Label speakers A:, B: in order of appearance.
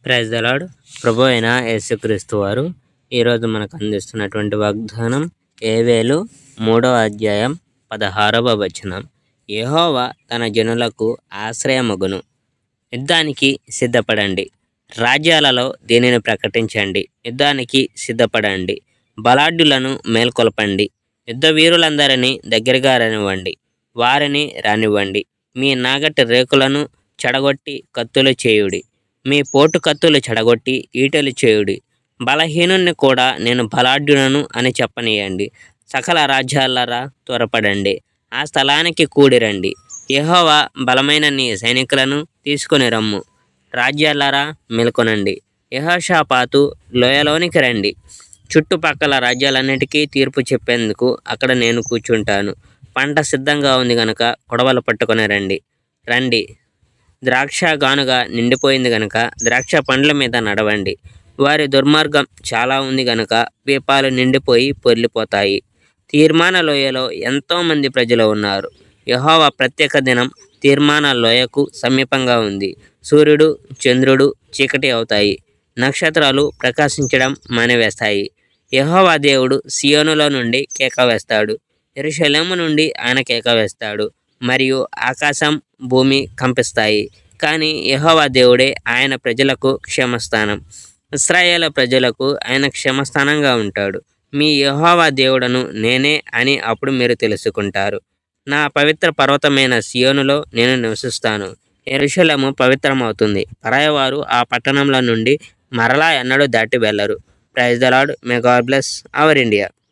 A: Praise the lord. ప్రభు అయిన యేసుక్రీస్తు వారు ఈరోజు మనకు అందిస్తున్నటువంటి వాగ్దానం యోవేలు 3:16 యెహోవా తన జనులకు ఆశ్రయమగును. యుద్ధానికి సిద్ధపడండి, రాజ్యాలలో దీనిని ప్రకటించండి. యుద్ధానికి సిద్ధపడండి, బలాఢ్యులను మేల్కొల్పండి. యుద్ధ వీరులందరినీ దగ్గరగా రానివ్వండి, వారిని రానివ్వండి. మీ నాగటి రేకులను చెడగొట్టి కత్తులు చేయుడి, మీ పోటు కత్తులు చెడగొట్టి ఈటెలు చేయుడి. బలహీనుణ్ణి కూడా నేను బలాఢ్యులను అని చెప్పనీయండి. సకల రాజ్యాలరా త్వరపడండి, ఆ స్థలానికి కూడిరండి. యెహోవా బలమైన నీ సైనికులను తీసుకొని రమ్ము. రాజ్యాలరా మేల్కొనండి, యెహోషాపాతు లోయలోనికి రండి. చుట్టుపక్కల రాజ్యాలన్నిటికీ తీర్పు చెప్పేందుకు అక్కడ నేను కూర్చుంటాను. పంట సిద్ధంగా ఉంది గనక కొడవలు పట్టుకొని రండి. ద్రాక్ష గానుగ నిండిపోయింది గనక ద్రాక్ష పండ్ల మీద నడవండి. వారి దుర్మార్గం చాలా ఉంది గనక దీపాలు నిండిపోయి పొర్లిపోతాయి. తీర్మాన లోయలో ఎంతోమంది ప్రజలు ఉన్నారు. యెహోవా ప్రత్యేక దినం తీర్మాన లోయకు సమీపంగా ఉంది. సూర్యుడు చంద్రుడు చీకటి అవుతాయి, నక్షత్రాలు ప్రకాశించడం మానివేస్తాయి. యెహోవా దేవుడు సియోనులో నుండి కేక వేస్తాడు, యెరూషలేము నుండి ఆయన కేక వేస్తాడు. మరియు ఆకాశం భూమి కంపిస్తాయి. కానీ యెహోవా దేవుడే ఆయన ప్రజలకు క్షేమస్థానం, ఇశ్రాయేలు ప్రజలకు ఆయన క్షేమస్థానంగా ఉంటాడు. మీ యెహోవా దేవుడను నేనే అని అప్పుడు మీరు తెలుసుకుంటారు. నా పవిత్ర పర్వతమైన సియోనులో నేను నివసిస్తాను. యెరూషలేము పవిత్రమవుతుంది. పరాయవారు ఆ పట్టణంలో నుండి మరలా ఎన్నడూ దాటి వెళ్ళరు. Praise the Lord. May God bless our India.